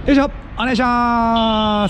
よいしょ、お願いします。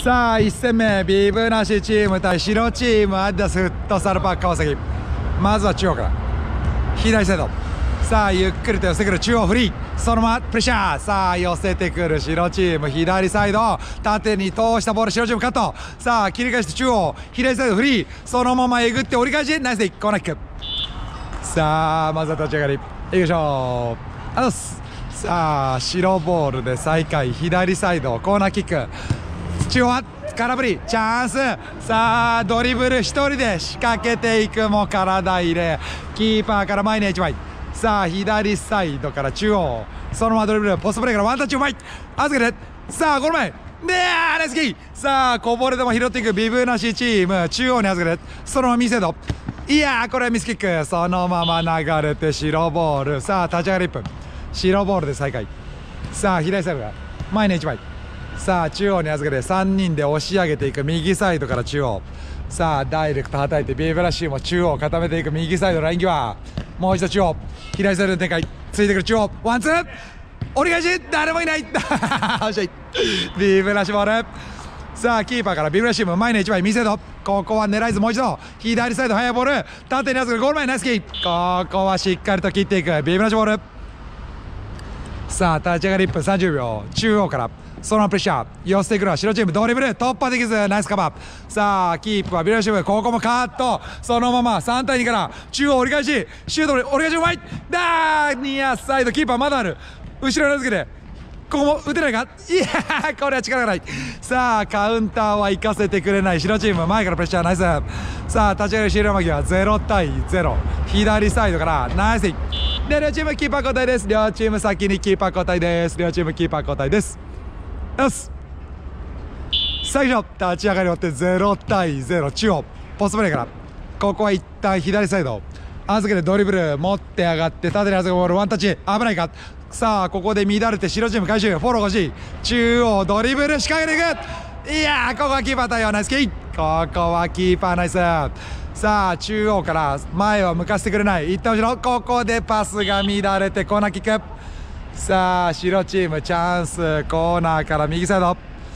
さあ1戦目、ビブなしチーム対白チームアディダスフットサルパーク川崎。まずは中央から左サイド、さあゆっくりと寄せてくる中央フリー、そのままプレッシャー、さあ寄せてくる白チーム左サイド、縦に通したボール白チームカット、さあ切り返して中央左サイドフリー、そのままえぐって折り返しナイスでコーナーキック。さあまずは立ち上がりいきましょう。あざっす。さあ白ボールで再開、左サイドコーナーキック、中央は空振りチャンス、さあドリブル1人で仕掛けていくも体入れ、キーパーから前に1枚、さあ左サイドから中央、そのままドリブルポストプレーからワンタッチうまい、預けて、さあゴール前でナイスキー、さあこぼれ球拾っていくビブなしチーム、中央に預けてそのまま見せど、いやーこれはミスキック、そのまま流れて白ボール、さあ立ち上がり1分白ボールで再開、さあ左サイドが前に1枚、さあ中央に預けて3人で押し上げていく右サイドから中央、さあダイレクト叩いてビブラシーも中央固めていく右サイドライン際、もう一度中央左サイドの展開、ついてくる中央ワンツー折り返し誰もいない惜しいビブラシボール、さあキーパーからビブラシーム前に1枚見せど、ここは狙いずもう一度左サイド速いボール縦に預けるゴール前ナイスキー、ここはしっかりと切っていくビブラシボール。さあ立ち上がり1分30秒、中央からそのままプレッシャー寄せていくのは白チーム、ドリブル突破できずナイスカバー、さあキープはビラシム、ここもカット、そのまま3対2から中央折り返しシュート折り返しうまいだー、ニアサイドキーパーまだある、後ろに預けてここも打てないか、いやーこれは力がない、さあカウンターは行かせてくれない白チーム、前からプレッシャーナイス、さあ立ち上がり終了間際0対0、左サイドからナイスで両チームキーパー交代です、両チーム先にキーパー交代です、両チームキーパー交代です。よし最初立ち上がり終わって0対0、中央ポストプレーからここは一旦左サイド預けてドリブル持って上がって縦に預けるボールワンタッチ危ないか、さあここで乱れて白チーム回収フォロー欲しい、中央ドリブル仕掛けていく、いやーここはキーパー対応ナイスキー、ここはキーパーナイス、さあ中央から前は向かせてくれない、一旦後ろここでパスが乱れてコーナーキック、さあ白チームチャンス、コーナーから右サイド、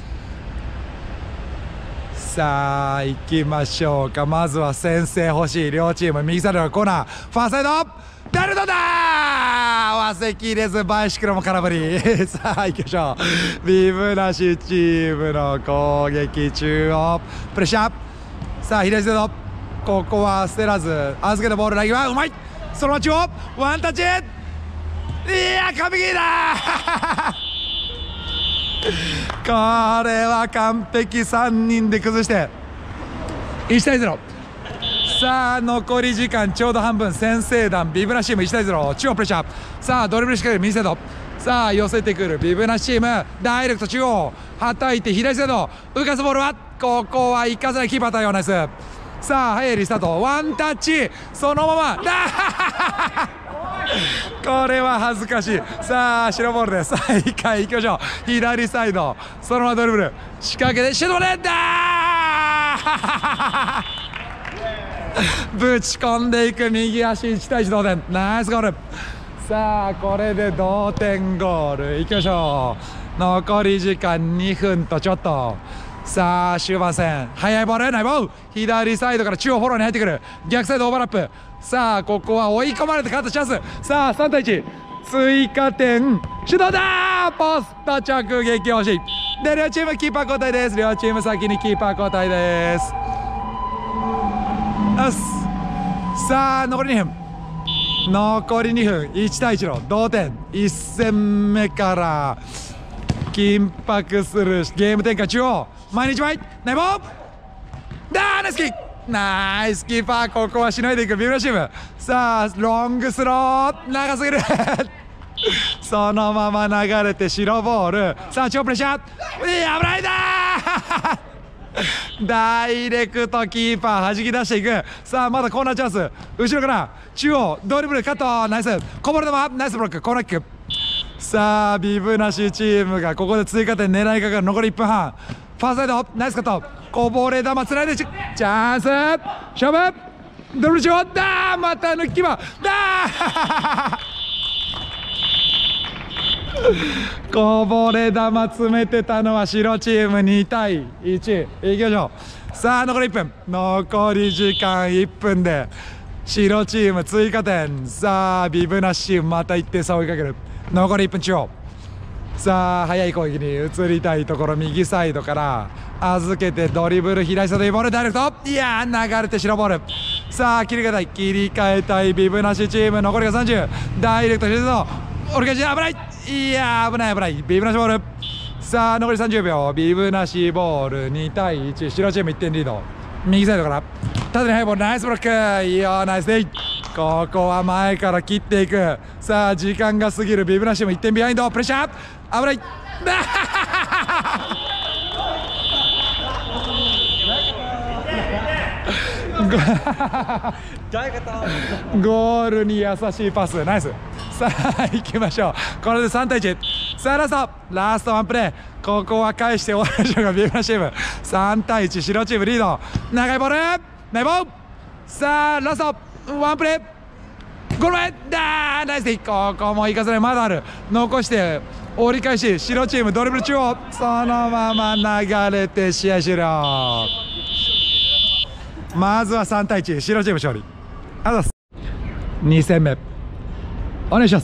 さあ行きましょうか、まずは先制欲しい両チーム、右サイドのコーナーファーサイドダルトだー、合わせきれずバイシクルも空振りさあ行きましょう、ビブなしチームの攻撃、中央プレッシャー、さあ左サイドここは捨てらず預けたボールラインはうまい、そのまま中央ワンタッチ、いや完璧だこれは完璧、3人で崩して1対0、さあ残り時間ちょうど半分、先制弾ビブナシチーム1対0、中央プレッシャー、さあドリブル仕掛ける右サイド、さあ寄せてくるビブナシチームダイレクト中央はたいて左サイド浮かすボールはここは行かせないキーパー対応ナイス、さあ早いリスタートワンタッチそのままこれは恥ずかしい、さあ白ボールで再開いきましょう、左サイドそのままドリブル仕掛けてシュートまでぶち込んでいく右足1対1同点ナイスゴール、さあこれで同点ゴールいきましょう、残り時間2分とちょっと、さあ終盤戦速いボールナイボー左サイドから中央フォローに入ってくる逆サイドオーバーラップ、さあここは追い込まれて勝ったチャンス、さあ3対1追加点シュートだー、ポスト直撃惜しいで両チームキーパー交代です、両チーム先にキーパー交代です。よしさあ残り2分1対1の同点、1戦目から緊迫するゲーム展開、中央毎日前ナイボーナイスキーナイスキーパー、ここはしのいでいくビブラチーム、さあロングスロー長すぎるそのまま流れて白ボール、さあ超プレッシャー危ないだダイレクトキーパー弾き出していく、さあまだコーナーチャンス、後ろから中央ドリブルカットナイスこぼれ球ナイスブロックコーナーキック、さあビブなしチームがここで追加点狙いかかる残り1分半、ファーサイドナイスカットこぼれ球つないでチャンス勝負ドリブル中央だーまた抜きまだーこぼれ球詰めてたのは白チーム2対1。いきましょう。さあ残り1分、残り時間1分で白チーム追加点。さあビブナッシュまた1点差を追いかける。残り1分中央。さあ速い攻撃に移りたいところ、右サイドから預けてドリブル左サイドにボールダイレクト。いやー流れて白ボール。さあ切り替えたいビブナシチーム。残りが30。ダイレクト左サイド折り返し危ない。いやー危ないビブナシボール。さあ残り30秒、ビブナシボール2対1。白チーム1点リード。右サイドから縦に速いボール、ナイスブロック。いいよナイスデイ。ここは前から切っていく。さあ時間が過ぎる。ビブナシも1点ビハインド。プレッシャー危ない。ゴールに優しいパス、ナイス。さあ行きましょう。これで3対1。さあラストワンプレー。ここは返して終わりましょうか。ビブナシチーム3対1、白チームリード。長いボールナイボー。さあラストワンプレー、ゴール前だ。ナイスでここも行かせない。まだある。残して折り返し、白チームドリブル中央、そのまま流れて試合終了。まずは3対1、白チーム勝利。ありがとうございます。2戦目お願いします。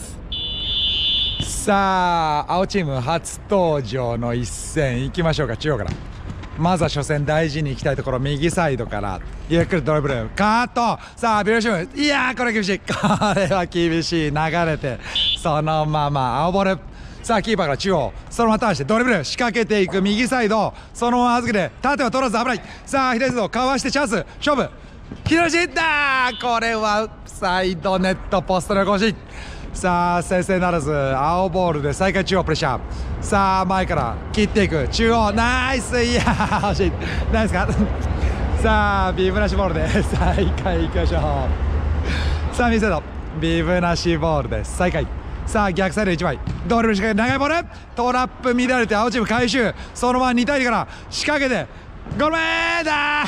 さあ青チーム初登場の一戦いきましょうか。中央からまずは初戦大事にいきたいところ、右サイドからゆっくりドリブルカット。さあビルシム、いやーこれ厳しい。これは厳しい。流れてそのまま青ボール。さあキーパーから中央、そのままターンしてドリブル仕掛けていく。右サイドそのまま預けて縦は取らず危ない。さあ左サイドかわしてチャンス勝負。左足だ。これはサイドネットポストの更新。さあ先制ならず、青ボールで再開中央プレッシャー。さあ前から切っていく中央、ナイス。いやー惜しい。ナイスか。さあビブナシボールで再開いきましょう。さあ右サイドビブナシボールで再開。さあ逆サイド1枚ドリブル仕掛け、長いボールトラップ乱れて青チーム回収。そのまま2対2から仕掛けてゴール前だ。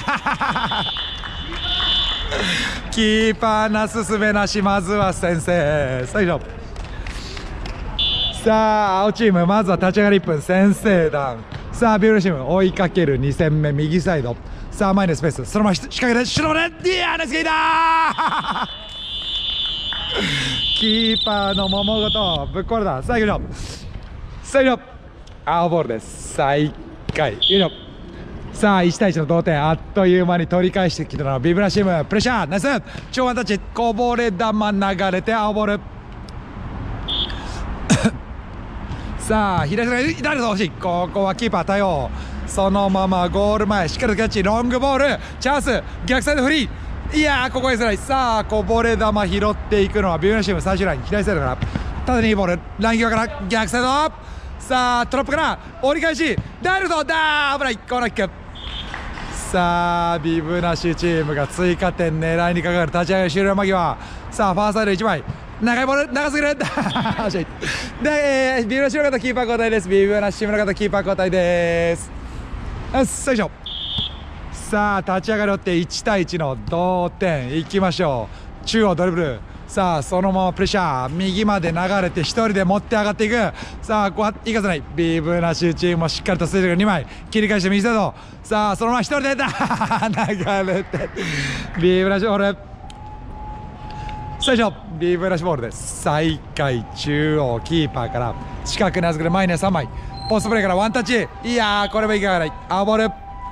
キーパーなすすべなし、まずは先制。最初さあ青チームまずは立ち上がり1分先制弾。さあビブナシチーム追いかける2戦目右サイド。さあ前のスペースそのまま仕掛けてシュロレッディアナスケイだ。キーパーの桃ごとぶっ壊れた。最後青ボールです再開。さあ1対1の同点、あっという間に取り返してきたのはビブナシチーム。プレッシャーナイス超ワンタッチ、こぼれ球流れて青ボール。さあ左サイド左の欲しい。ここはキーパー対応。そのままゴール前しっかりとキャッチ、ロングボールチャンス、逆サイドフリー。いやーここへスライ。さあこぼれ球拾っていくのはビブナシチーム最終ライン左サイドから縦にいいボール、ライン際から逆サイド。さあトラップから折り返しダイレクトだー、危ない。コーナーキック。さあビブナシチームが追加点狙いにかかる。立ち上がり終了間際。さあファーサイド1枚長いボール長すぎる。で、ビブナシの方キーパー交代です。ビブナシチームの方キーパー交代です。最初さあ立ち上がりを追って1対1の同点いきましょう。中央ドリブル。さあそのままプレッシャー右まで流れて1人で持って上がっていく。さあここは行かせない。ビブナシチームもしっかりとステージが2枚切り返して右サイド。さあそのまま1人で流れてビブナシボール。最初ビブナシボールで再開中央キーパーから近くに預けて前に3枚ポストプレーからワンタッチ。いやーこれもいかない。青ボール。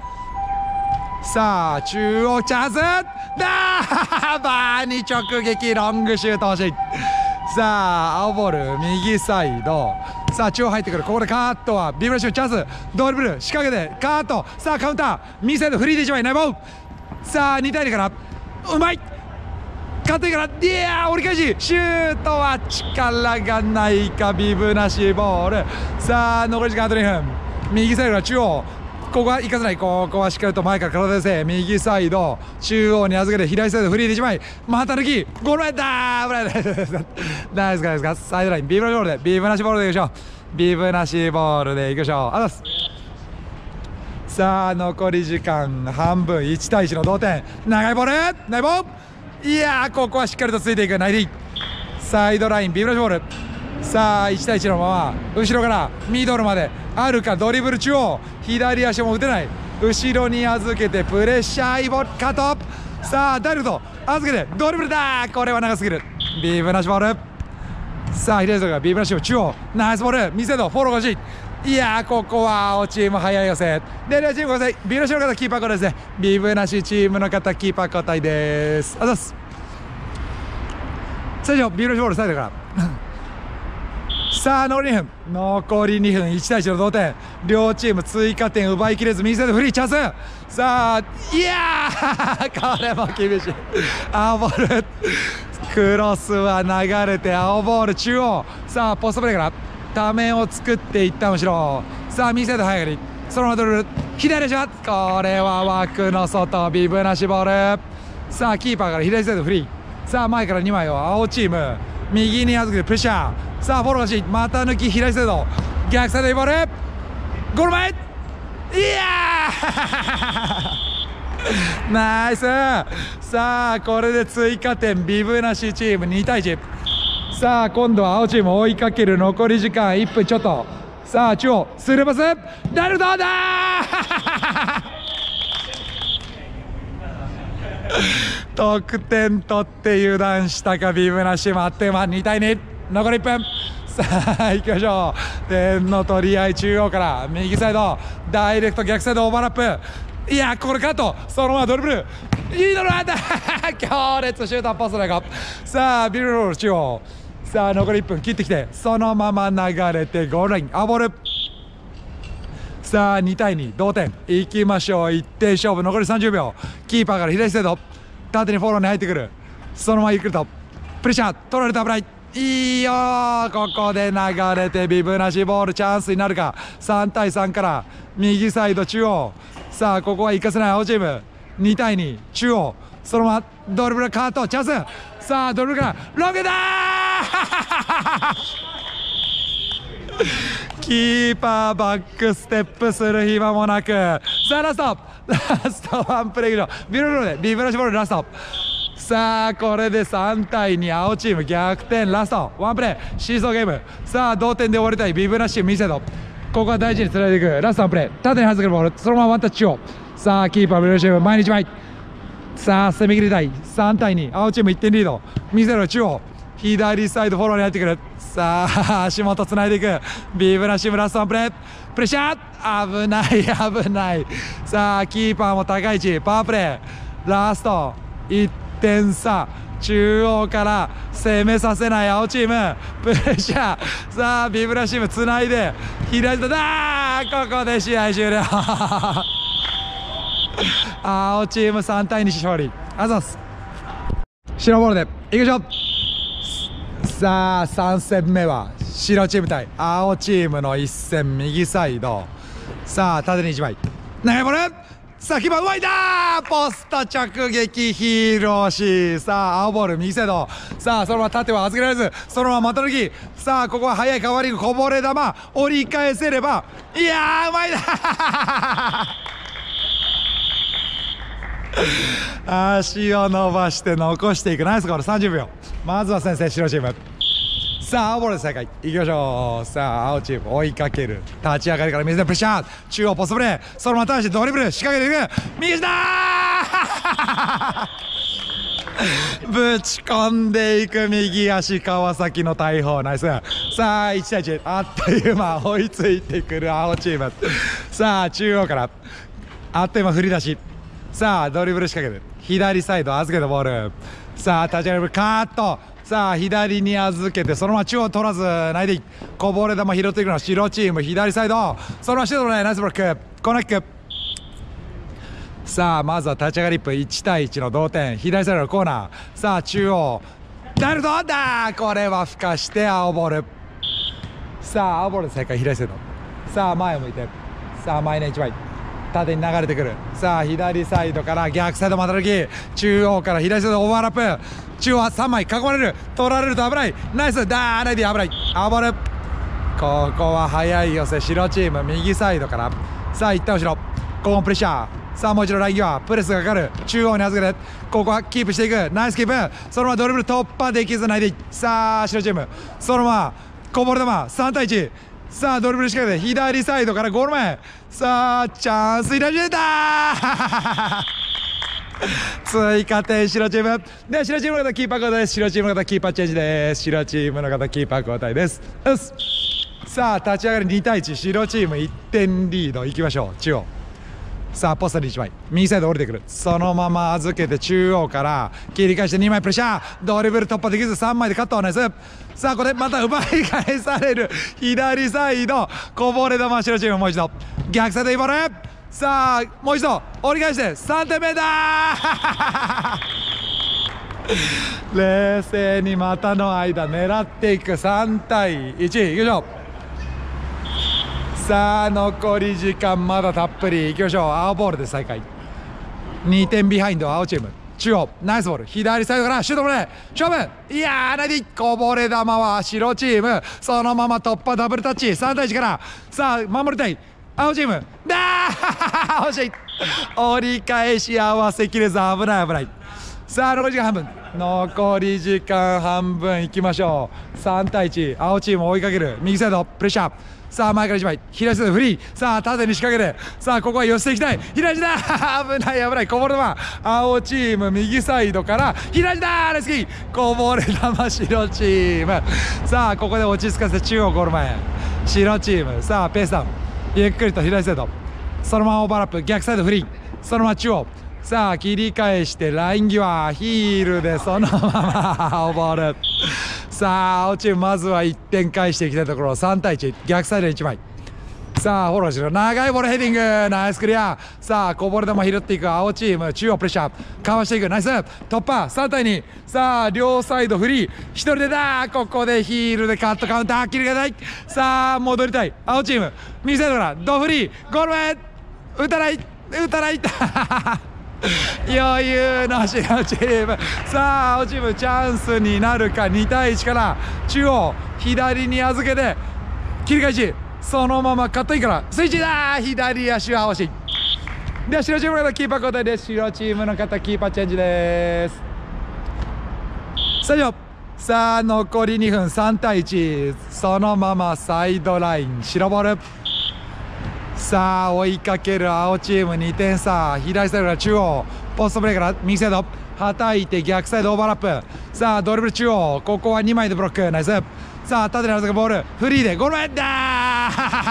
さあ中央チャンスだー、バーに直撃ロングシュート欲しい。さあ青ボール右サイド。さあ中央入ってくる。ここでカットはビブナシチャンスドリブル仕掛けてカット。さあカウンター右サイドフリーで1枚ナイボー。さあ2対2からうまい勝っていいからいやー折り返しシュートは力がないかビブナシボール。さあ残り時間あと2分右サイドが中央、ここは行かせない。ここはしっかりと前から体でせ右サイド中央に預けて左サイドフリーで1枚また抜きゴール前だー。危ないナイスかサイドラインビブナシボールでビブナシボールでいきましょう。ビブナシボールでいきましょう。あざす。さあ残り時間半分1対1の同点。長いボールナイボー。いやーここはしっかりとついていくナイディサイドラインビブナシボール。 さあ1対1のまま後ろからミドルまであるか。ドリブル中央、左足も打てない。後ろに預けてプレッシャーイボカット。さあダイレクト預けてドリブルだ。これは長すぎる。ビブナシボール。さあ左手がビブナシ中央、ナイスボール。見せろフォローが欲しい。いやー、ここは青チーム早い寄せで、両チーム交代。ビブナシの方キーパー交代ですね。ビブナシチームの方キーパー交代です。あざっす。最初ビブナシボールサイドからさあ残り2分、残り2分、1対1の同点。両チーム追加点奪いきれず、右サイドフリーチャンス。さあいやーこれも厳しい。青ボールクロスは流れて青ボール中央。さあポストプレーからためを作っていった後ろ。さあ右サイド早上がり、そのままドリブル左足はこれは枠の外。ビブなしボール。さあキーパーから左サイドフリー。さあ前から2枚を青チーム右に預けてプレッシャー。さあフォローがしい。股抜き左サイド逆サイドにボール。ゴール前。いやーナイス。さあこれで追加点。ビブなしチーム2対1。さあ今度は青チーム追いかける。残り時間1分ちょっと。さあ中央スルーパスダイレクトだ得点取って油断したか。ビブなしもあっという間。2対2、残り1分。さあ行きましょう。点の取り合い。中央から右サイドダイレクト逆サイドオーバーラップ。いやこれカット。そのままドリブルいいドルあった強烈シュートポストでか。さあビルロール中央。さあ残り1分切ってきて、そのまま流れてゴールライン青ボール。さあ2対2同点。いきましょう。1点勝負。残り30秒。キーパーから左サイド縦にフォローに入ってくる。そのままゆっくりとプレッシャー取られた。危ない。いいよー。ここで流れてビブなしボール。チャンスになるか。3対3から右サイド中央。さあここは生かせない青チーム。2対2中央。そのままドリブルカートチャンス。さあドリブルからロングだーキーパーバックステップする暇もなく。さあラストワンプレー以上。ビブロでビブラシボールラスト。さあこれで3対2青チーム逆転。ラストワンプレーシーソーゲーム。さあ同点で終わりたいビブラシチーム見せと。ここは大事につないでいく。ラストワンプレー縦に外れるボール。そのままワンタッチ中央。さあキーパービブラシチーム毎日前。さあ攻め切りたい。3対2青チーム1点リード。見せろ中央左サイドフォローに入ってくる。さあ足元つないでいく。ビブラシムラストワンプレープレッシャー危ない危ない。さあキーパーも高い位置パワープレーラスト1点差。中央から攻めさせない青チームプレッシャー。さあビブラシムつないで左サイドだー。ここで試合終了青チーム3対2勝利。あざす。白ボールでいきましょう。さあ3戦目は白チーム対青チームの一戦。右サイドさあ縦に1枚長いボール。さあキーパーうまいだー。ポスト直撃ヒーローシー。さあ青ボール右サイド。さあそのまま縦は預けられずそのまま股抜き。さあここは速いカバーリングこぼれ球折り返せれば。いやーうまいだ足を伸ばして残していく。ナイスゴール。30秒。まずは先制白チーム。さあ青ボールで再開いきましょう。さあ青チーム追いかける。立ち上がりから水でプレッシャー中央ポストプレー。そのまま倒してドリブル仕掛けていく。右下ぶち込んでいく右足川崎の大砲。ナイス。さあ1対1あっという間追いついてくる青チーム。さあ中央からあっという間振り出し。さあドリブル仕掛けて左サイド預けたボール。さあ立ち上がりカット。さあ左に預けてそのまま中央取らずないでこぼれ球拾っていくのは白チーム左サイド。そのままシュートのねナイスブロックコーナーキック。さあまずは立ち上がり1分1対1の同点。左サイドのコーナー。さあ中央ダイレクトだ。これはふかして青ボール。さあ青ボールで再開左サイド。さあ前を向いてさあ前の1枚縦に流れてくる。さあ左サイドから逆サイド股抜き中央から左サイドオーバーラップ。中央は3枚囲まれる取られると危ない。ナイスダーレディ危ない青ボール。ここは速い寄せ白チーム右サイドから。さあ一旦後ろここもプレッシャー。さあもう一度ライン際プレスがかかる中央に預けてここはキープしていく。ナイスキープ。そのままドリブル突破できずないで。さあ白チームそのままこぼれ球3対1。さあドリブル仕掛けて左サイドからゴール前。さあチャンス左出た追加点白チームで、白チームの方キーパー交代です。白チームの方キーパーチェンジです。白チームの方キーパー交代です。よし、さあ立ち上がり2対1、白チーム1点リード。いきましょう。中央、さあポストに1枚右サイド降りてくる。そのまま預けて中央から切り返して2枚プレッシャー、ドリブル突破できず3枚でカット。ナイス。さあこれまた奪い返される。左サイドこぼれ球、白チームもう一度逆サイドいいボール。さあもう一度折り返して3点目だ冷静に股の間狙っていく。3対1、いきましょう。さあ残り時間まだたっぷり。いきましょう。青ボールで再開。2点ビハインド青チーム。中央ナイスボール、左サイドからシュートもね勝負。いやーナイディ、こぼれ球は白チームそのまま突破ダブルタッチ。3対1から。さあ守りたい青チームだー惜しい。折り返し合わせきれず、危ない危ない。さあ残り時間半分、残り時間半分いきましょう。3対1、青チーム追いかける。右サイドプレッシャー。さあ前から1枚左サイドフリー。さあ縦に仕掛けて、さあここは寄せていきたい。左だ危ない危ない。こぼれ球青チーム右サイドから左だ。ナイスキー。こぼれ球白チーム。さあここで落ち着かせて中央ゴール前白チーム。さあペースダウン、ゆっくりと左サイド、そのままオーバーラップ、逆サイドフリー、そのまま中央。さあ切り返してライン際ヒールでそのまま青ボール。さあ青チームまずは1点返していきたいところ。3対1、逆サイドに1枚。さあフォローしろ、長いボールヘディング、ナイスクリア。さあこぼれ球拾っていく青チーム。中央プレッシャーかわしていく。ナイス突破。3対2。さあ両サイドフリー、1人でだ。ここでヒールでカットカウンター切り替えたい。さあ戻りたい青チーム。右サイドからドフリーゴール前打たない打たない余裕の白チーム。さあ青チームチャンスになるか。2対1から中央左に預けて切り返し、そのままカットインからスイッチだ。左足は惜しい。では白チームの方キーパー交代です。白チームの方キーパーチェンジです。スタジオ、さあ残り2分3対1、そのままサイドライン白ボール。さあ追いかける青チーム2点差。左サイドから中央ポストプレーから右サイドはたいて逆サイドオーバーラップ。さあドリブル中央、ここは2枚でブロック。ナイス。さあ縦に預けるボールフリーでゴール前だ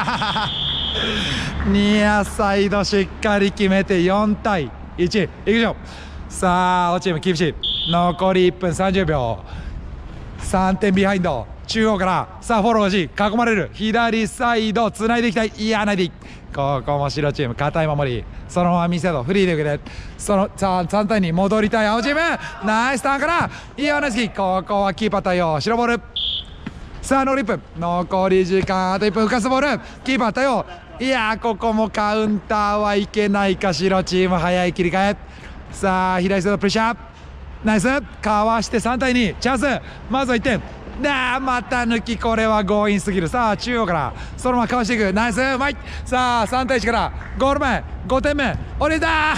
ニアサイドしっかり決めて4対1、いきましょう。さあ青チーム厳しい。残り1分30秒、3点ビハインド。中央からさあフォローし囲まれる。左サイドつないでいきたい。いやないでいい。ここも白チーム堅い守り、そのまま見せろフリーで受けて、そのさあ3対2戻りたい青チーム。ナイスターンからいやナイスキー。ここはキーパー対応白ボール。さあ残り1分、残り時間あと1分、浮かすボールキーパー対応。いやここもカウンターはいけないか。白チーム早い切り替え。さあ左サイドプレッシャーナイスかわして3対2チャンス。まずは1点だ。また抜き、これは強引すぎる。さあ中央からそのままかわしていく。ナイスうまい。さあ3対1からゴール前5点目俺だ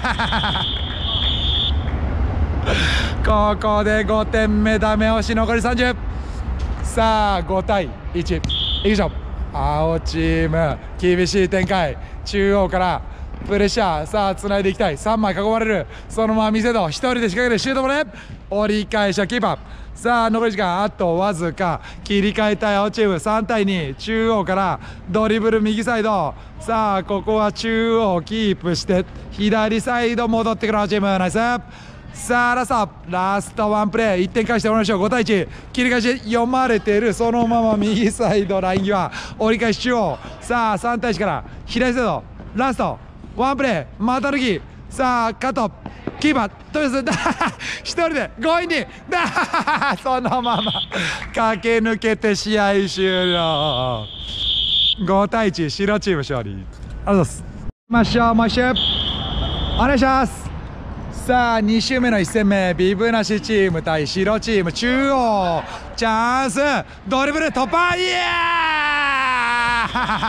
ここで5点目ダメ押し。残り30。さあ5対1、いきましょう。青チーム厳しい展開。中央からプレッシャー。さあつないでいきたい。3枚囲まれる。そのまま見せろ。1人で仕掛けるシュートもね。折り返しはキーパー。さあ残り時間あとわずか。切り替えたい青チーム。3対2、中央からドリブル右サイド。さあここは中央キープして左サイド戻ってくる青チーム。ナイス。さあラストワンプレー1点返しておりましょう。5対1、切り返し読まれている。そのまま右サイドライン際折り返し中央。さあ3対1から左サイドラストワンプレーまた抜き。さあカットキーパーとりあえず一人で強引にそのまま駆け抜けて試合終了。5対1、白チーム勝利。ありがとうございます。マッシュマッシュお願いします。さあ2周目の1戦目、ビブなしチーム対白チーム。中央チャンスドリブル突破。いや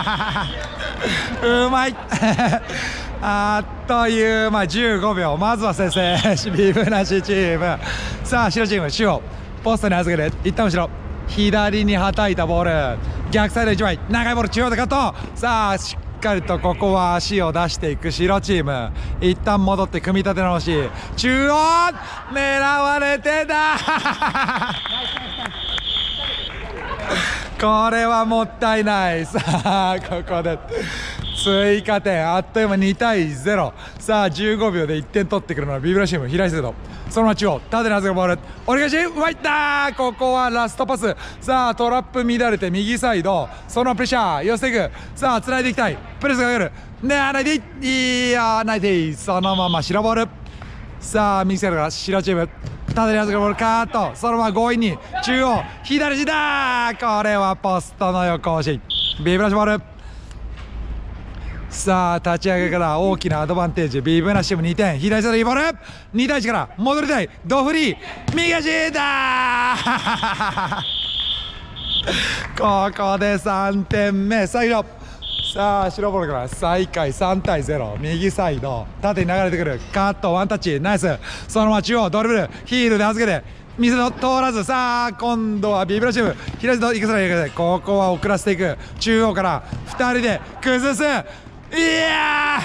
うまいあっという間15秒、まずは先制ビブなしチーム。さあ白チーム中央ポストに預けて一旦後ろ左にはたいたボール、逆サイド1枚、長いボール中央でカット。さあしっかりとここは足を出していく白チーム。一旦戻って組み立て直し、中央狙われてたこれはもったいない。さあここで追加点、あっという間2対0。さあ15秒で1点取ってくるのはビブラシウム平井生徒。そのまま中央縦に預けるボール、折り返しうまいったー。ここはラストパス。さあトラップ乱れて右サイド、そのままプレッシャー寄せていく。さあつないでいきたい、プレスがかかるね、ないでいいやないでいい、そのまま白ボール。さあ右サイドから白チーム縦に預けるボールカーッと、そのまま強引に中央左下だ。これはポストの横押し、ビブラシボール。さあ立ち上げから大きなアドバンテージ、ビブナシム2点、左サイドいいボール、2対1から戻りたい、ドフリー右足だここで3点目、サイド。さあ白ボールから再開、3対0、右サイド縦に流れてくる、カットワンタッチナイス。そのまま中央ドリブルヒールで預けて水の通らず、さあ今度はビブラシウム左サイド行かせないで、ここは遅らせていく、中央から2人で崩す。いや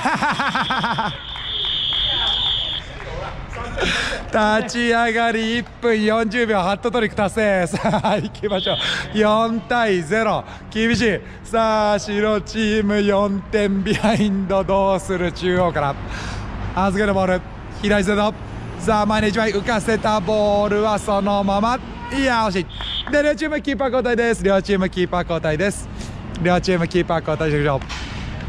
立ち上がり1分40秒ハットトリック達成。さあ行きましょう、4対0厳しい。さあ白チーム4点ビハインド、どうする。中央から預けるボール左サイド、さあ前に1枚浮かせたボールはそのまま、いや惜しい。で両チームキーパー交代です。両チームキーパー交代です。両チームキーパー交代していきましょう。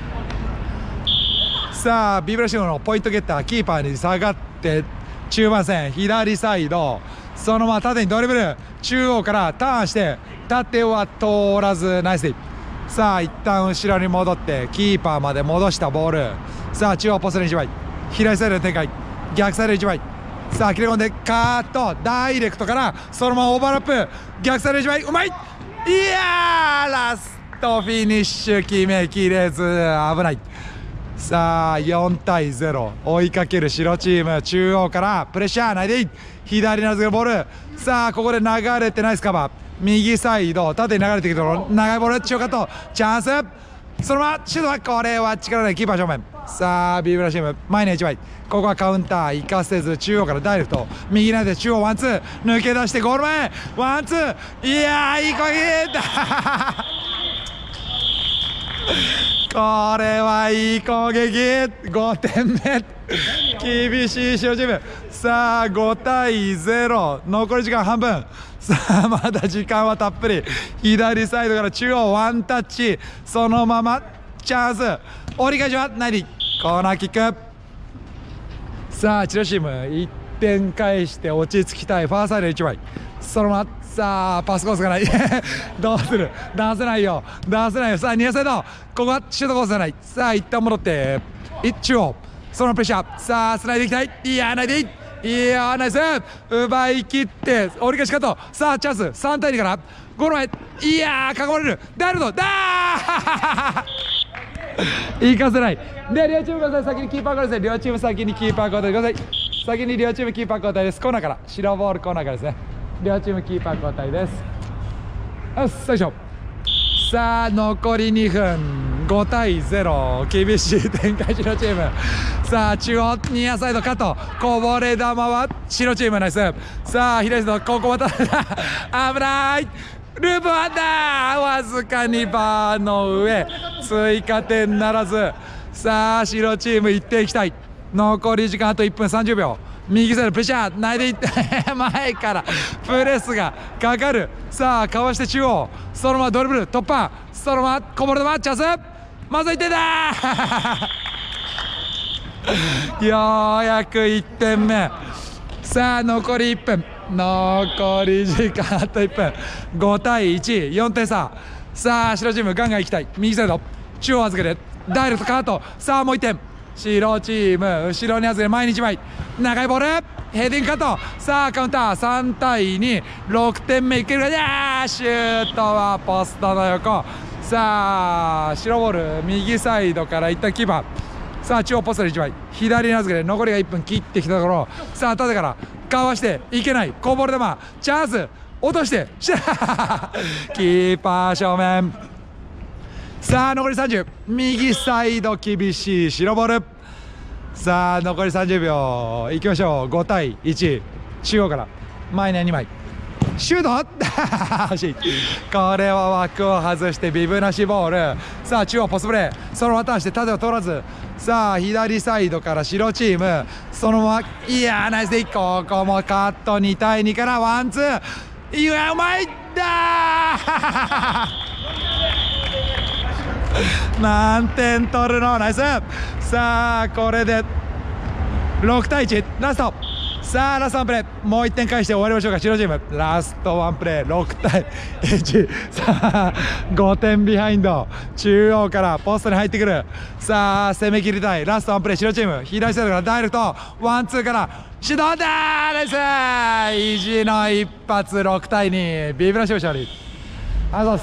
さあビブラシウムのポイントゲッターキーパーに下がって中盤線左サイド、そのまま縦にドリブル、中央からターンして縦は通らずナイスディ。さあ一旦後ろに戻ってキーパーまで戻したボール。さあ中央ポストに1枚、左サイドで展開、逆サイド1枚。さあ切れ込んでカーッとダイレクトからそのままオーバーラップ、逆サイド1枚うまい。いやーラストフィニッシュ決めきれず、危ない。さあ4対0追いかける白チーム、中央からプレッシャーないでいい、左に預けるボール。さあここで流れてナイスカバー、右サイド縦に流れてきたところ、長いボール中央カットチャンス、そのままシュートはこれは力ない、キーパー正面。さあビブラチーム前に1枚、ここはカウンター生かせず中央からダイレクト右投げて中央ワンツー抜け出してゴール前ワンツー、いやーいい攻撃だこれはいい攻撃、5点目厳しい白チーム。さあ5対0残り時間半分。さあまだ時間はたっぷり、左サイドから中央ワンタッチ、そのままチャンス、折り返しはナイディコーナーキック。さあ白チーム1点返して落ち着きたい、ファーサイド1枚、そのままさあパスコースがないどうする、出せないよ出せないよ。さあニアサイドここはシュートコースがない。さあ一旦戻って中央、そのプレッシャー、さあつないでいきたい、いやないでいい、いやナイス奪い切って折り返しカット。さあチャンス3対2からゴール前、いや囲まれるダイレクトだ行かせない。で両チームください、先にキーパー交代ですね。両チーム先にキーパー交代ください。先に両チームキーパー交代です。コーナーから白ボールコーナーからですね。両チームキーパー交代です。よし最初。さあ残り2分5対0厳しい展開白チーム。さあ中央ニアサイドカット、こぼれ球は白チームナイス。さあ左サイドここまた危ないループワンダー、わずかにバーの上追加点ならず。さあ白チーム1点いきたい、残り時間あと1分30秒。右サイドプレッシャーないでいって前からプレスがかかる。さあかわして中央、そのままドリブル突破、そのままこぼれ球チャンス、まず1点だようやく1点目。さあ残り1分、残り時間あと1分、5対1、4点差。さあ白チームガンガンいきたい、右サイド中央預けてダイレクトカート。さあもう1点、白チーム後ろに預けて前に1枚、長いボールヘディングカット。さあカウンター3対2、6点目いけるか、いやーシュートはポストの横。さあ白ボール右サイドからいったキーパー。さあ中央ポストで1枚、左に預けて残りが1分切ってきたところ。さあ縦からかわしていけない、こぼれ球チャンス、 落としてキーパー正面。さあ残り30、右サイド厳しい白ボール。さあ残り30秒いきましょう。5対1、中央から前に2枚シュート惜しい。これは枠を外してビブなしボール。さあ中央ポストプレー、そのままターンして縦を通らず、さあ左サイドから白チームそのまま、いやーナイスでここもカット。2対2からワンツー、いやうまいだ何点取るの、ナイス。さあこれで6対1、ラスト。さあラストワンプレー、もう1点返して終わりましょうか。白チームラストワンプレー6対1。さあ5点ビハインド、中央からポストに入ってくる。さあ攻め切りたい。ラストワンプレー白チーム左サイドからダイレクトワンツーからシュートだー。ナイス、意地の一発。6対2、ビブラシオ勝利。ありがとうござい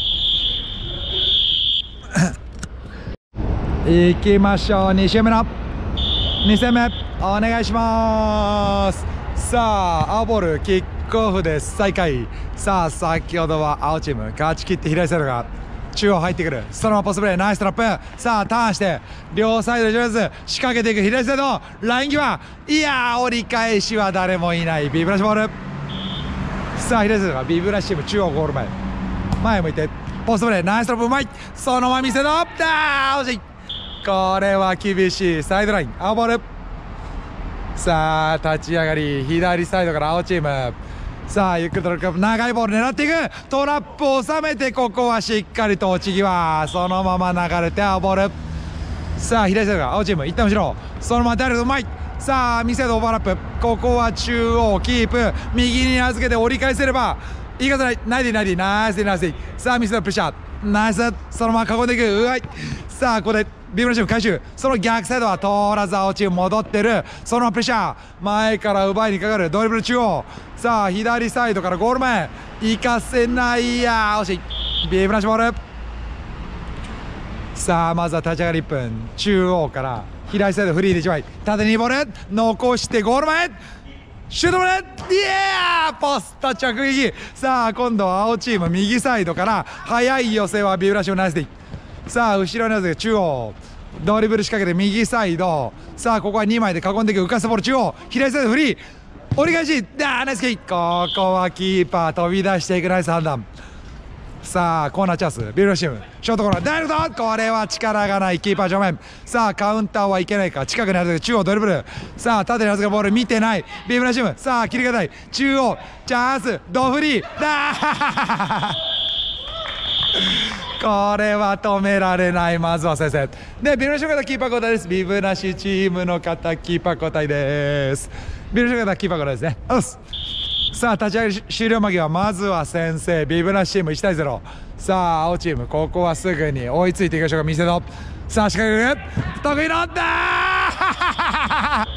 ますいきましょう。2周目の2戦目お願いします。さあ青ボールキックオフで再開。さあ先ほどは青チーム勝ち切って左サイドが中央入ってくる。そのままポストプレーナイストラップ。さあターンして両サイド上手仕掛けていく左サイドライン際、いやー折り返しは誰もいない。ビブラシボール。さあ左サイドがビブラシチーム中央ゴール前向いてポストプレーナイストラップうまい。そのまま見せろだー惜しい。これは厳しい。サイドライン青ボール。さあ立ち上がり左サイドから青チーム。さあゆっくりと長いボール狙っていく。トラップを収めてここはしっかりと落ち際、そのまま流れて青ボール。さあ左サイドが青チーム一旦後ろ、そのままダイレクトうまい。さあ見せるオーバーラップ、ここは中央キープ、右に預けて折り返せればいいかずない。ナイスナイス。さあ見せるプレッシャーナイス。そのまま囲んでいく。うわい。さあここでビブラチーム回収。その逆サイドは通らず青チーム戻ってる。そのままプレッシャー前から奪いにかかる。ドリブル中央。さあ左サイドからゴール前行かせない。や惜しい。ビブラチボール。さあまずは立ち上がり1分、中央から左サイドフリーで1枚縦にボール残してゴール前シュートボール。イエーポスト直撃。さあ今度は青チーム右サイドから速い寄せはビブラシオナイスディ。さあ後ろに寄せて中央ドリブル仕掛けて右サイド。さあここは2枚で囲んでいく。浮かせボール中央左サイドフリー折り返しナイスキー。ここはキーパー飛び出していくナイス判断。さあコーナーチャンスビブラシウムショートコーナーダイレクト。これは力がないキーパー正面。さあカウンターはいけないか。近くにある中央ドリブル。さあ縦に預けるボール見てないビブラシウム。さあ切りがたい中央チャンスドフリーこれは止められない。まずは先生でビブラシウム方キーパー交代です。ビブラシチームの方キーパー交代です。ビブラシウム方キーパー交代ですね。さあ立ち上がり終了間際まずは先制ビブラシチーム1対0。さあ青チームここはすぐに追いついていきましょうか。見せろ。さあ仕掛ける得意のだ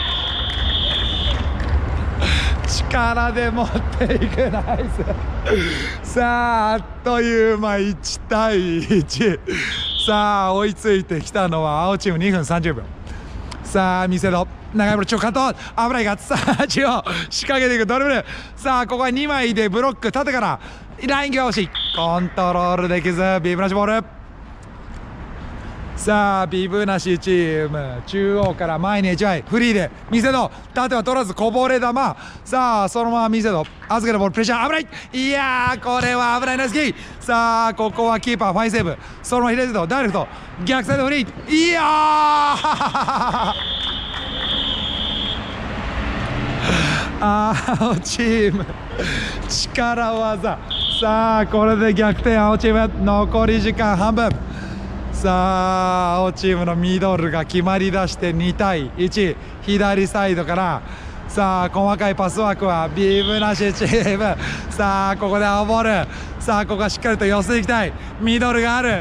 力で持っていくナイスさああっという間1対1。さあ追いついてきたのは青チーム2分30秒。さあ見せろ長いボール超カット危ないが。さあ中央仕掛けていくドリブル。さあここは2枚でブロック縦からライン際惜しい。コントロールできずビブなしボール。さあビブなしチーム中央から前に1枚フリーで見せろ。縦は取らずこぼれ球。さあそのまま見せろ預けるボールプレッシャー危ない。いやーこれは危ないナイスキー。さあここはキーパーファインセーブ。そのまま左サイドダイレクト逆サイドフリー。いやー青チーム力技。さあこれで逆転青チーム。残り時間半分。さあ青チームのミドルが決まりだして2対1左サイドから。さあ細かいパスワークはビブなしチーム。さあここで青ボール。さあここはしっかりと寄せていきたい。ミドルがある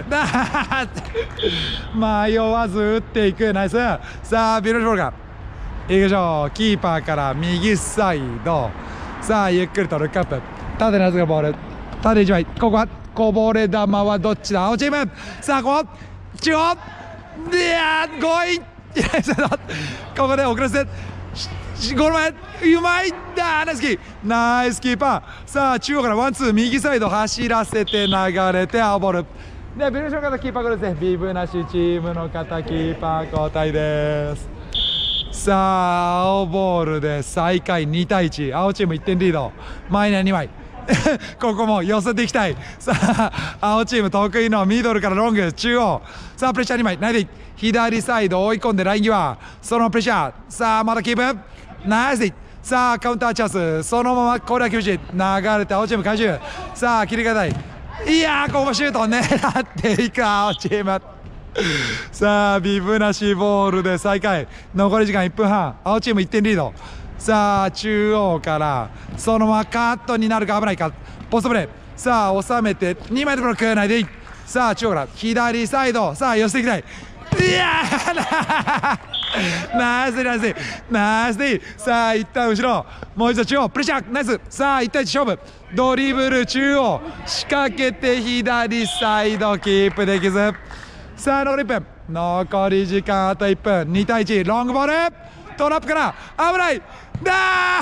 迷わず打っていくナイス。さあビブなしボールがいきましょう。キーパーから右サイド。さあゆっくりとルックアップ縦に預けるボール縦1枚。ここはこぼれ球はどっちだ青チーム。さあここ中央いや5位ここで遅らせてゴール前うまいだナイスキーナイスキーパーさあ中央からワンツー右サイド走らせて流れて青ボールでベルションの方キーパーこれですねビブなしチームの方キーパー交代ですさあ青ボールで最下位2対1青チーム1点リード前に2枚ここも寄せていきたいさあ青チーム得意のミドルからロング中央さあプレッシャー2枚ナイス左サイド追い込んでライン際そのプレッシャーさあまだキープナイスさあカウンターチャンスそのままこれは厳しい流れて青チーム回収さあ切り替えたいいやーここシュート狙っていく青チームさあビブなしボールで再開残り時間1分半青チーム1点リードさあ中央からそのままカットになるか危ないかポストプレーさあ収めて2枚でブロックないでいいさあ中央から左サイドさあ寄せていきたいいやーナイスナイスナイスさあ一旦後ろもう一度中央プレッシャーナイスさあ1対1勝負ドリブル中央仕掛けて左サイドキープできずさあ残り1分残り時間あと1分2対1ロングボールトラップから危ないだ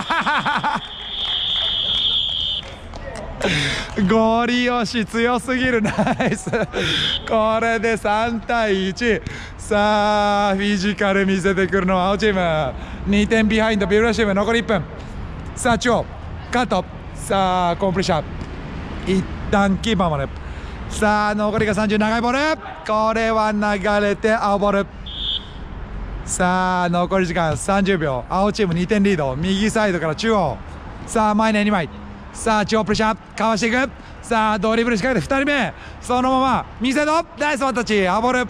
ーゴリ押し強すぎるナイスこれで3対1さあフィジカル見せてくるのは青チーム2点ビハインドビブラチーム残り1分さあ中央カットさあコンプレッシャー一旦キーパーまでさあ残りが30長いボールこれは流れて青ボールさあ残り時間30秒青チーム2点リード右サイドから中央さあ前に2枚さあ中央プレッシャーかわしていくさあドリブル仕掛けて2人目そのまま見せろナイスワンタッチ青ボール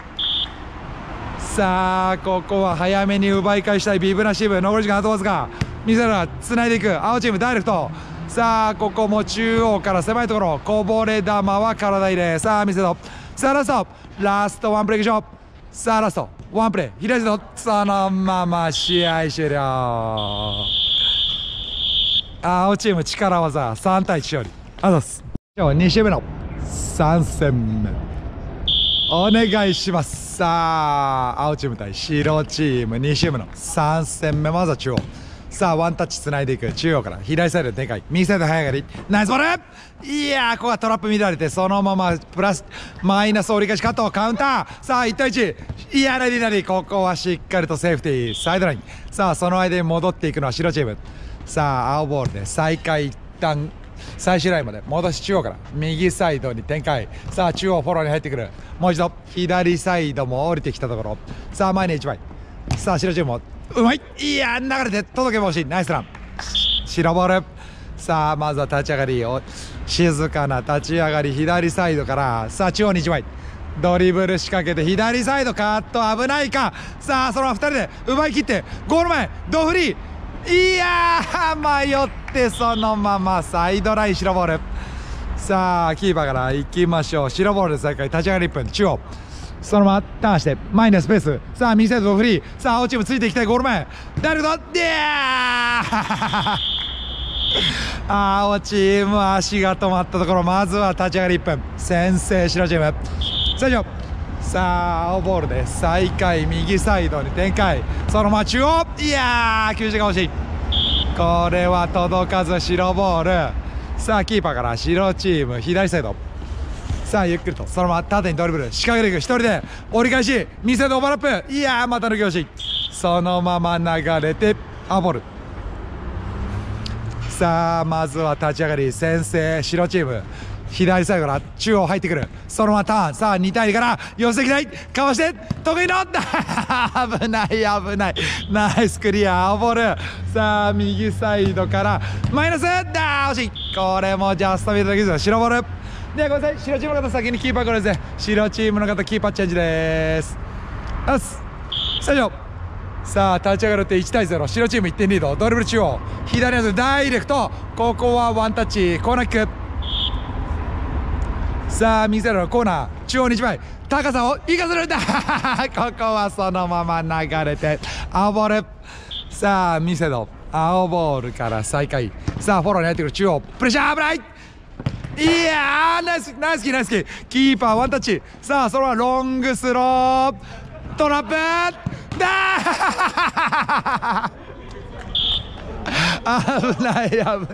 さあここは早めに奪い返したいビブナシブ残り時間あとわずか見せろがつないでいく青チームダイレクトさあここも中央から狭いところこぼれ球は体入れさあ見せろさあラストワンプレー以上さあラストワンプレー左サイドそのまま試合終了青チーム力技3対1勝利あざす今日は2試合目の3戦目お願いしますさあ青チーム対白チーム2試合目の3戦目まずは中央さあワンタッチつないでいく中央から左サイドでかい右サイド早上がりナイスボールいやーここはトラップ乱れてそのままプラスマイナス折り返しカットカウンターさあ1対1いやなりなりここはしっかりとセーフティーサイドラインさあその間に戻っていくのは白チームさあ青ボールで再開一旦最終ラインまで戻し中央から右サイドに展開さあ中央フォローに入ってくるもう一度左サイドも降りてきたところさあ前に1枚さあ白チームもうまいいや流れて届けば欲しいナイスラン白ボールさあまずは立ち上がり静かな立ち上がり左サイドからさあ中央に1枚ドリブル仕掛けて左サイドカット危ないかさあそのまま2人で奪い切ってゴール前ドフリーいやー迷ってそのままサイドライン白ボールさあキーパーから行きましょう白ボールで再開立ち上がり1分中央そのままターンして前にスペースさあ右サイドドフリーさあ青チームついていきたいゴール前ダイレクトで青チーム足が止まったところまずは立ち上がり1分先制白チーム最初さあ青ボールで再開右サイドに展開そのまま中央いやー球種が欲しいこれは届かず白ボールさあキーパーから白チーム左サイドさあゆっくりとそのまま縦にドリブル仕掛けていく一人で折り返し右サイドオーバーラップいやーまた抜け欲しいそのまま流れて青ボールさあまずは立ち上がり先制白チーム左サイドから中央入ってくるそのままターンさあ2対2から寄せていきたいかわして得意の危ない危ないナイスクリア青ボールさあ右サイドからマイナスだ惜しいこれもジャストミートできず白ボールでごめんなさい白チームの方先にキーパーこれですね白チームの方キーパーチェンジですよし最初さあ立ち上がるって1対0白チーム1点リードドリブル中央左のダイレクトここはワンタッチコーナーキックさあ右サイドのコーナー中央に1枚高さを生かせるんだここはそのまま流れて青ボールさあ右サイド青ボールから再開さあフォローに入ってくる中央プレッシャー危ないいやーナイスナイスキーナイスキーキーパーワンタッチさあそのままロングスロートラップだ危ない危ない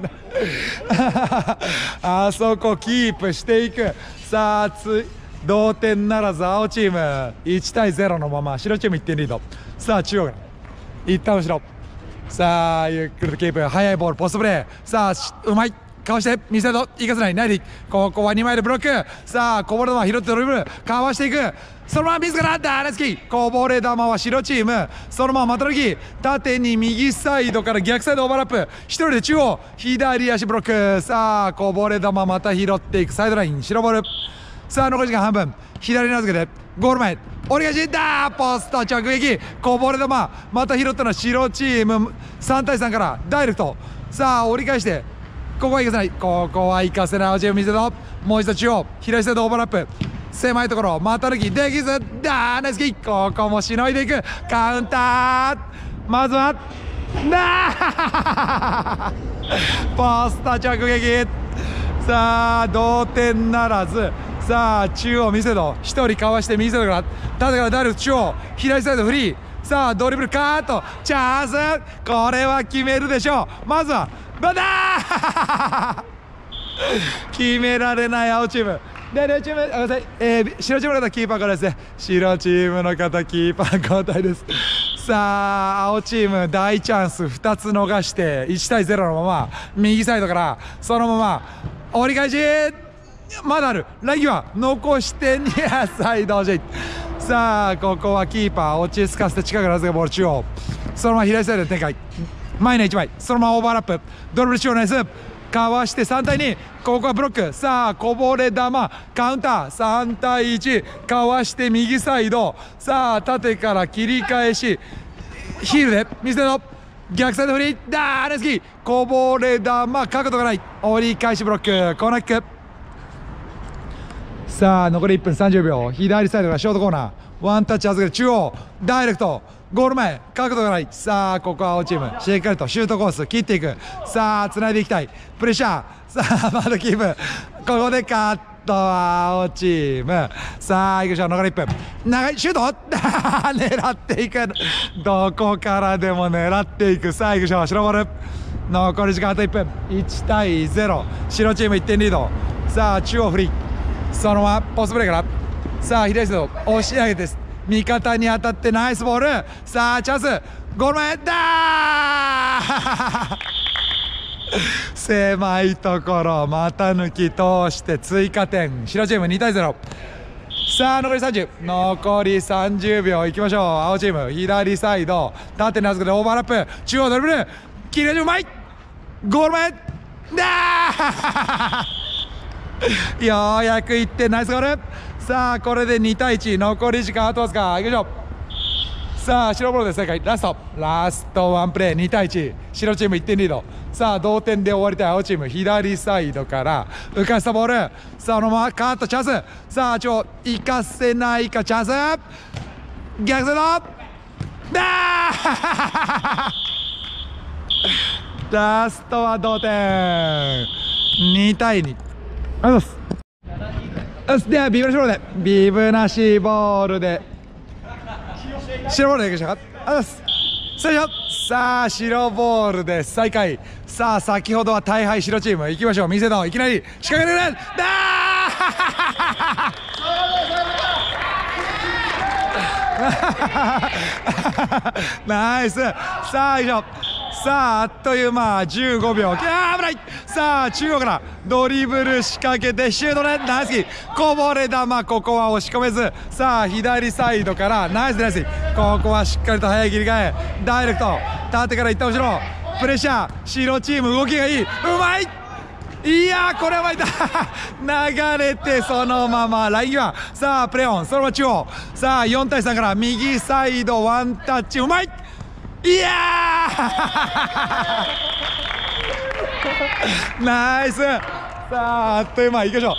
あそこキープしていく。さあ同点ならず青チーム1対0のまま、白チーム1点リード。さあ中央から一旦後ろ、さあゆっくりとキープ、速いボールポストプレー、さあうまいかわして見せろ、行かせない、ナイリ、ここは2枚でブロック、さあこぼれ球拾ってドリブルかわしていく、そのまま自らダーネスキー、こぼれ球は白チーム、そのまままた抜き縦に右サイドから逆サイドオーバーラップ、一人で中央左足ブロック、さあこぼれ球また拾っていく、サイドライン白ボール、さあ残り時間半分、左に預けてゴール前折り返しだ、ポスト直撃、こぼれ球また拾ったのは白チーム3対3からダイレクト、さあ折り返してここは行かせない、ここは行かせない、青チーム見せろ、もう一度中央左サイドオーバーラップ、狭いところまた抜きできずダーナイスキー、ここもしのいでいく、カウンター、まずはポスト直撃、さあ同点ならず、さあ中央見せろ、1人かわして見せろから縦からダイレクト中央左サイドフリー、さあドリブルカートチャンス、これは決めるでしょう、まずはバター決められない青チームで、両チームごめんなさい、白チームの方キーパーからですね、白チームの方キーパー交代です。さあ青チーム大チャンス2つ逃して1対0のまま右サイドからそのまま折り返し、まだあるラインは残してニアサイド J、 さあここはキーパー落ち着かせて近くから預けボール中央、そのまま左サイドで展開、前の1枚そのままオーバーラップ、ドリブル中央ナイスかわして3対2、ここはブロック、さあこぼれ球カウンター3対1、かわして右サイド、さあ縦から切り返しヒールで見せろ、逆サイドフリーダーネスキー、こぼれ球角度がない、折り返しブロックコーナーキック、さあ残り1分30秒、左サイドからショートコーナーワンタッチ預ける中央ダイレクトゴール前角度がない、さあここは青チームしっかりとシュートコース切っていく、さあつないでいきたいプレッシャー、さあまだキープ、ここでカットは青チーム、さあいくしょ残り1分、長いシュート狙っていく、どこからでも狙っていく、さあいくしょ白ボール、残り時間あと1分、1対0白チーム1点リード、さあ中央フリー、そのままポストプレーから、さあ左サイド押し上げて味方に当たってナイスボール、さあチャンスゴール前だ狭いところまた抜き通して追加点、白チーム2対0、さあ残り30、残り30秒いきましょう、青チーム左サイド縦に預けてオーバーラップ中央ドリブル切れるうまい、ゴール前だようやく1点ナイスゴール、さあこれで2対1、残り時間あとわずか、いきましょう、さあ白ボールで正解、ラストワンプレー2対1、白チーム1点リード、さあ同点で終わりたい青チーム左サイドから浮かしたボール、さあそのままカーッとチャンス、さあ行かせないかチャンス逆サイドだラストは同点2対2、ありがとうございます。ではビブなしボールでビブなしボールで白ボールでいきましたか、ありがとうございます。最初さあ白ボールで再開、さあ先ほどは大敗白チームいきましょう、見せろいきなり仕掛けるだナイス、さあ以上、さああっという間15秒、危ない、さあ中央からドリブル仕掛けてシュートでナイスキー、こぼれ球ここは押し込めず、さあ左サイドからナイスナイス、ここはしっかりと早い切り替えダイレクト縦からいった後ろプレッシャー、白チーム動きがいい、うまい、いやこれはうまいだ流れてそのままライン際、さあプレーオンそのまま中央、さあ4対3から右サイドワンタッチうまい、いやナイス、さああっという間いきましょう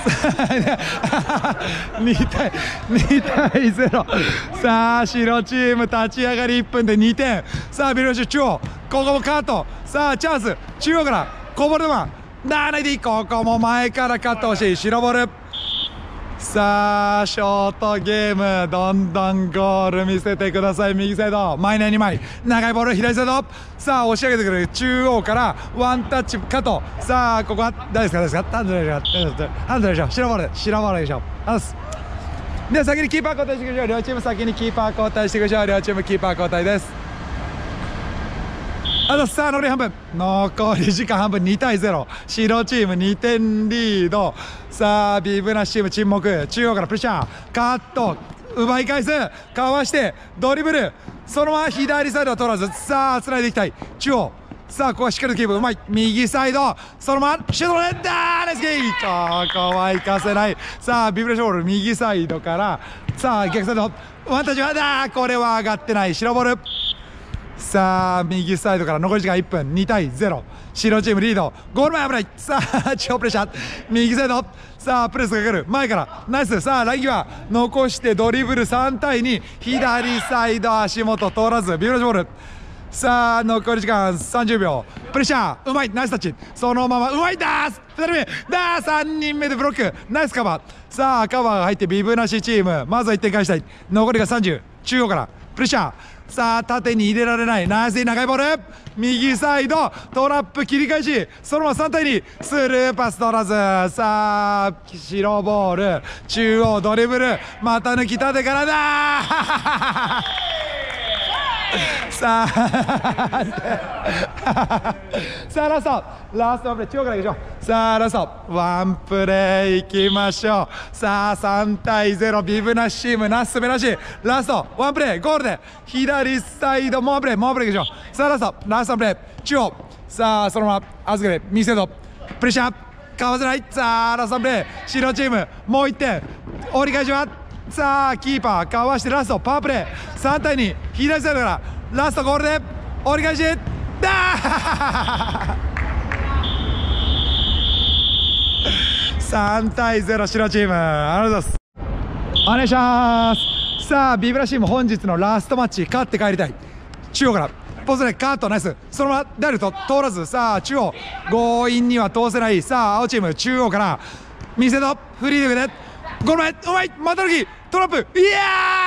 2対0、さあ白チーム立ち上がり1分で2点、さあビルシュ中央ここもカット、さあチャンス中央からこぼれ球ないでいい、ここも前からカット欲しい白ボール、 さあショートゲームどんどんゴール見せてください。右サイド前に2枚長いボール左サイドさあ押し上げてくる中央からワンタッチカットさあここは大丈夫ですかハンドルでしょハンドルでしょ白ボール白ボールでしょで先にキーパー交代していきましょう。両チーム先にキーパー交代していきましょう。両チームキーパー交代です。さあ残り半分残り時間半分2対0白チーム2点リード。さあビブナシチーム沈黙中央からプレッシャーカット奪い返すかわしてドリブルそのまま左サイドは取らずさあつないでいきたい中央さあここはしっかりとキープうまい右サイドそのままシュートでナイスキーここは行かせない。さあビブラシボール右サイドからさあ逆サイドワンタッチはこれは上がってない白ボール。さあ右サイドから残り時間1分2対0白チームリードゴール前危ないさあ超プレッシャー右サイドさあプレスがかかる前からナイスさあライン際残してドリブル3対2左サイド足元通らずビブラシボールさあ残り時間30秒プレッシャーうまいナイスタッチそのままうまいだー2人目だー3人目でブロックナイスカバーさあカバーが入ってビブなしチームまずは1点返したい残りが30中央からプレッシャーさあ縦に入れられないナイス長いボール右サイドトラップ切り返しそのまま3対2スルーパス取らずさあ白ボール中央ドリブル股抜き縦からださあさあラストプレー中央からいきましょう。さあラストワンプレーいきましょう。さあ3対0ビブナシチームなすすべなしラストワンプレーゴールで左サイドもうプレーいきましょう。さあラストプレー中央さあそのまま預けて右サイドプレッシャーかわせないさあラストプレー白チームもう1点折り返しはさあキーパーかわしてラストパワープレー3対2左サイドからラストゴールで折り返しだ3対0白チームありがとうございます。お願いします。さあビブラチーム本日のラストマッチ勝って帰りたい中央からポストでカットナイスそのままダイレクト通らずさあ中央強引には通せないさあ青チーム中央から右サイドフリーでゴール前うまい股抜きトラップいや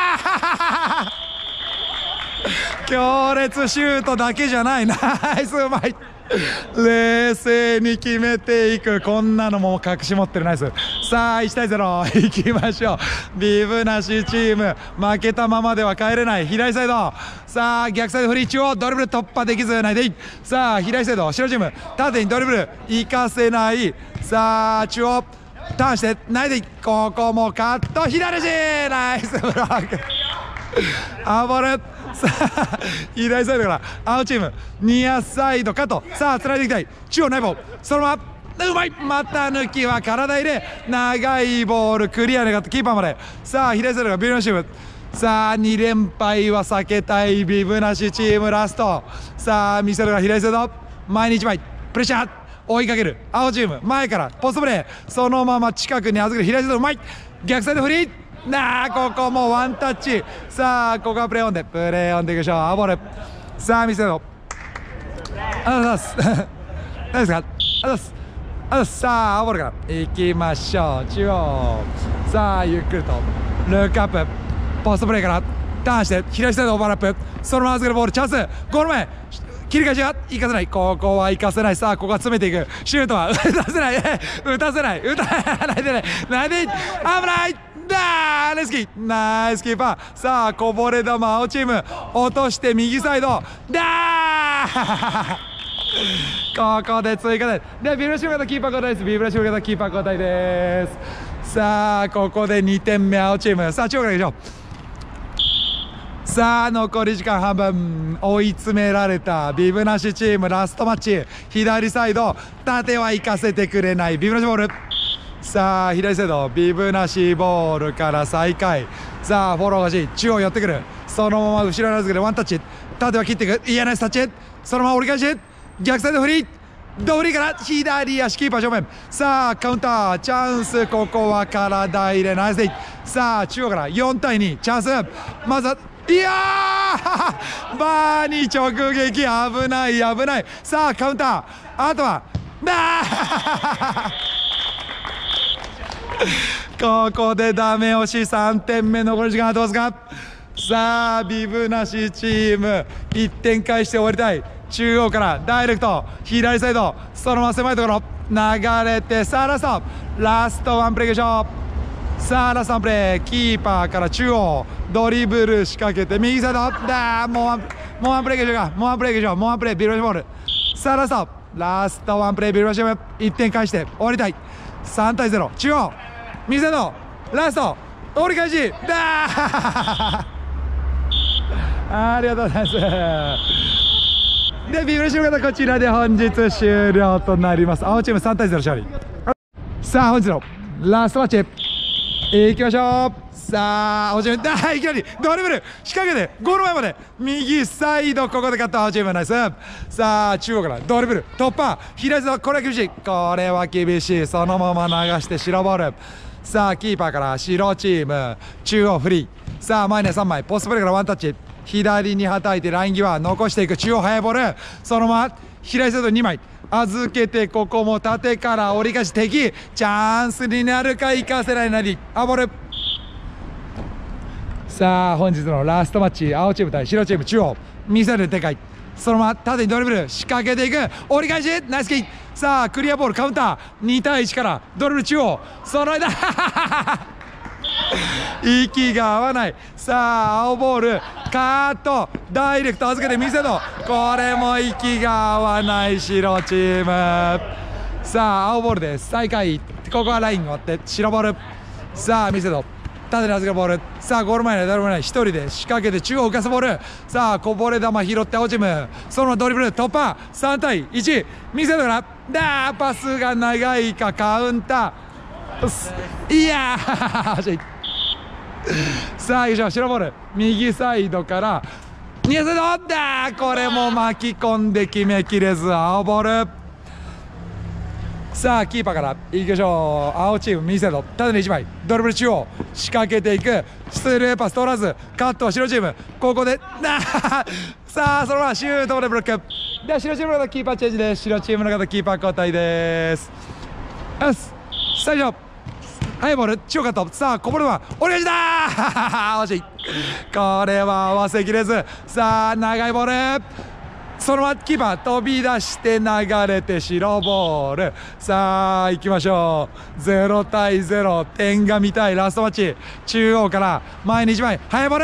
ー強烈シュートだけじゃないナイスうまい冷静に決めていくこんなのも隠し持ってるナイスさあ1対0いきましょう。ビブなしチーム負けたままでは帰れない左サイドさあ逆サイドフリー中央ドリブル突破できずないでいさあ左サイド白チーム縦にドリブル行かせないさあ中央ターンしてないでここもカット左足ナイスブロック暴れさあ左サイドから青チームニアサイドカットさあつないでいきたい中央内棒そのままうまい股抜きは体入れ長いボールクリアでかったキーパーまでさあ左サイドがビブナシチームさあ2連敗は避けたいビブナシチームラストさあミセルが左サイド前に1枚プレッシャー追いかける青チーム前からポストプレーそのまま近くに預ける左サイドうまい逆サイドフリーここもワンタッチさあここはプレーオンでいきましょう。アボールさあ見せろありがとうございます何ですかありがとうございますさあアボールからいきましょう中央さあゆっくりとルックアップポストプレーからターンして左サイドオーバーラップそのまま預けるボールチャンスゴール前切り返しが生かせないここは生かせないさあここは詰めていくシュートは打たせない打たないで危ないナイスキーパーさあこぼれ球青チーム落として右サイドここで追加でビブラシム型キーパー交代ですビブラシム型キーパー交代ですさあここで2点目青チームさあ中央からいきましょうさあ残り時間半分追い詰められたビブなしチームラストマッチ左サイド縦は行かせてくれないビブなしボールさあ左サイドビブなしボールから再開さあフォローがし中央寄ってくるそのまま後ろに預けるワンタッチ縦は切っていく嫌なタッチそのまま折り返し逆サイドフリードフリーから左足キーパー正面さあカウンターチャンスここは体入れナイスデイさあ中央から4対2チャンスまずはいやーバーに直撃危ないさあカウンターあとはここでダメ押し3点目、残り時間はどうですか。さあビブなしチーム1点返して終わりたい。中央からダイレクト左サイド、そのまま狭いところ流れて、さあラストワンプレーでしょう。さあラストワンプレー、キーパーから中央ドリブル仕掛けて右サイドだ、もうワンプレーでしょうか。もうワンプレービルバシボール。さあラストワンプレービルバシボール1点返して終わりたい。3対0、中央右サイドラスト折り返しだありがとうございます。でビブレーション型こちらで本日終了となります。青チーム3対0勝利。さあ本日のラストマッチいきましょう。さあ青チームいきなりドリブル仕掛けてゴール前まで右サイド、ここで勝った青チームナイス。さあ中央からドリブル突破左サイド、これは厳しい、これは厳しい、そのまま流して白ボール。さあキーパーから白チーム中央フリー。さあ前に3枚ポストプレーからワンタッチ左にはたいてライン際残していく、中央速いボール、そのまま左サイド2枚預けて、ここも縦から折り返し敵、チャンスになるか、生かせないなりボール。さあ本日のラストマッチ、青チーム対白チーム、中央ミサイルでかい、そのまま縦にドリブル仕掛けていく、折り返しナイスキー。さあクリアボールカウンター2対1からドリブル中央、その間息が合わない。さあ青ボールカーットダイレクト預けて見せろ、これも息が合わない白チーム。さあ青ボールで再開、ここはラインを割って白ボール。さあ見せろ縦に預けるボール。さあゴール前に誰もいない、1人で仕掛けて中央浮かすボール。さあこぼれ球拾って青チーム、そのままドリブル突破3対1、見せろからパスが長いか、カウンター、いやーさあいいでしょう、白ボール右サイドから右サイドこれも巻き込んで決めきれず青ボール。さあキーパーからいきましょう。青チーム右サイド縦に1枚ドリブル中央仕掛けていく、スルーパス通らずカット白チーム、ここでさあそのままシュートでブロックで、白チームの方キーパーチェンジです。白チームの方キーパー交代です。よし最初はいボール中央カット、さあこぼれはお願いしだ惜しい、これは合わせきれず。さあ長いボール、そのままキーパー飛び出して流れて白ボール。さあ行きましょう、0対0、点が見たいラストマッチ、中央から前に1枚速いボール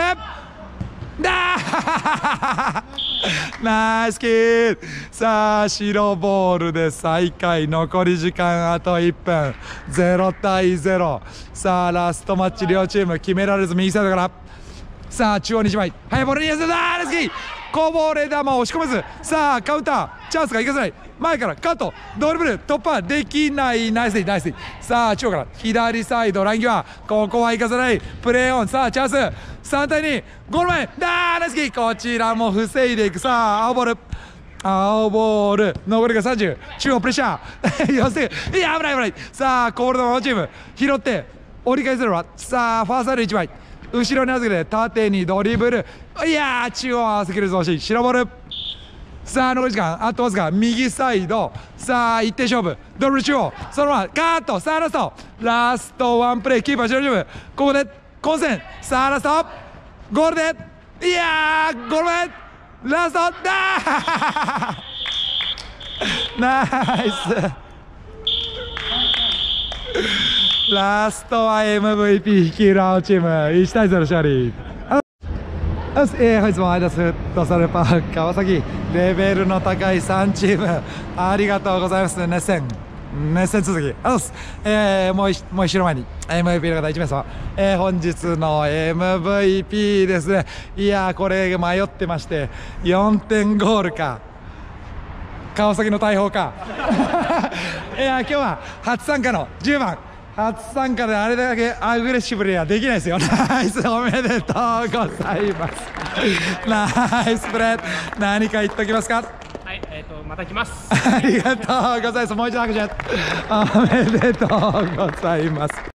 ナイスキー。さあ白ボールで再開、残り時間あと1分、0対0。さあラストマッチ両チーム決められず右サイドから、さあ中央に1枚速いボールに寄せた、ナイスキー、こぼれ球押し込めず、さあカウンターチャンスが生かせない、前からカットドリブル突破できない、ナイスディナイスディ。さあ中央から左サイドライン際、ここは生かせないプレーオン。さあチャンス3対2、ゴール前ナイスキー、こちらも防いでいく。さあ青ボール残りが30、中央プレッシャー寄せて、いや危ない。さあコールドのチーム拾って折り返せるわ。さあファーサイド1枚後ろに預けて縦にドリブル、いやー中央合わせきれず惜しい白ボール。さあ残り時間あとわずか、右サイド、さあ1点勝負ドリブル中央、そのままカット。さあラストワンプレー、キーパー白チームここで混戦。さあラストゴールで、いやーゴール前ラストナイスラストは MVP 率いる青チーム1対0勝利。本日もアイダスフットサルパーク川崎、レベルの高い3チームありがとうございます。熱戦続きもう一周の前に MVP の方1名様、本日の MVP ですね。いやーこれ迷ってまして、4点ゴールか川崎の大砲かいや今日は初参加の10番、初参加であれだけアグレッシブにはできないですよ。ナイス、おめでとうございますナイスプレー、何か言っときますか。 はい、また来ますありがとうございます。もう一度拍手おめでとうございます。